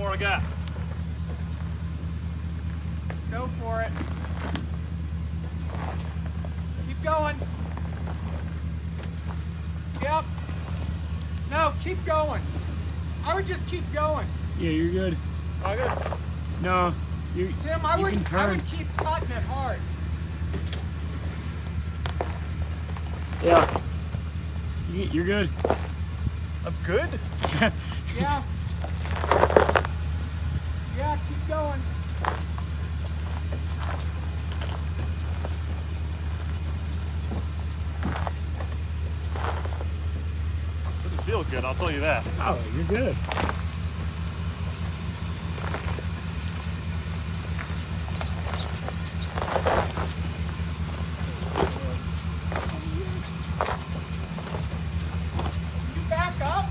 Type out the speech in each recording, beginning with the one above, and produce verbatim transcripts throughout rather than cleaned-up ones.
more I got. Go for it. Keep going. Yep. No, keep going. I would just keep going. Yeah, you're good. Oh, good. No, you. Tim, I you would can turn. I would keep cutting it hard. Yeah. You, you're good. I'm good? Yeah. Yeah, keep going. Doesn't feel good, I'll tell you that. Oh, you're good. You back up.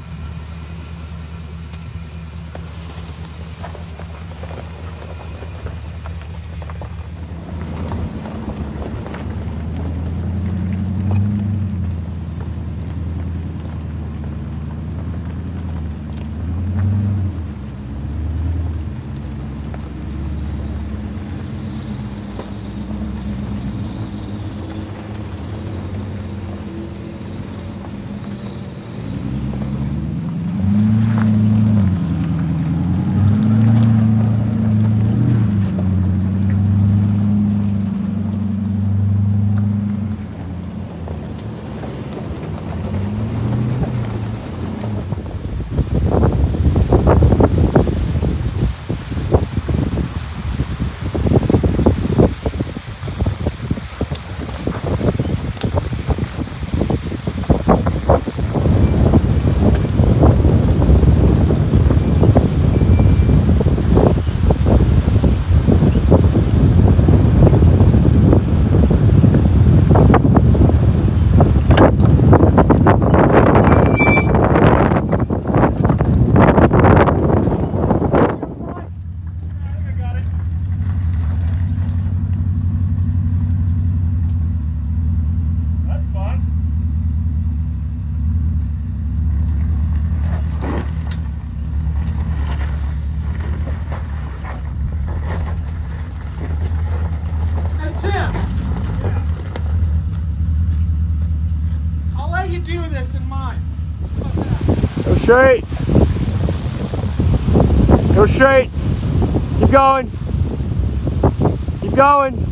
Do this in mine. Go straight. Go straight. Keep going. Keep going.